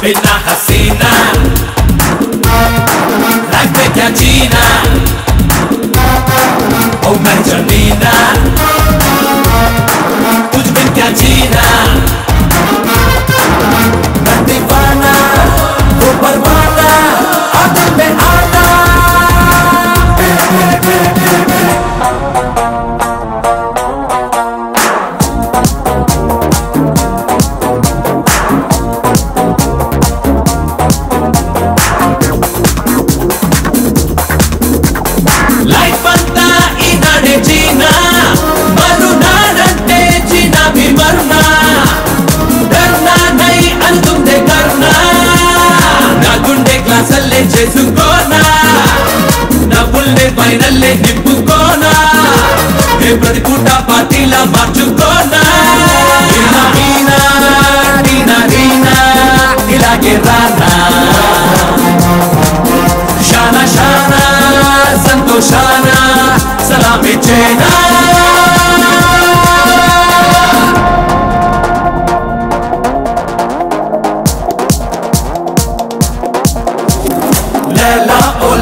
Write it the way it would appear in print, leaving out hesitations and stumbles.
बिना हसीना रख दे क्या जीना, ओ मैं जमीना कुछ बिन क्या जीना। मैं दीवाना वो परवाना आ दिल में आना। లైఫ్ అంతా ఈనాడే జీనా, మరునాడంటే జీనా भी मरना, डरना नहीं అనుకుందే करना। నా గుండె గ్లాసల్లే చేసుకోనా, నవ్వుల్నే పైనల్లే నింపుకోనా, ఏ ప్రతి పూట పార్టీలా మార్చుకోనా। వీణా వీణా వీణా వీణా ఇలాగే రానా, शाना शाना संतोषाना सलामी चेना। लैला ओ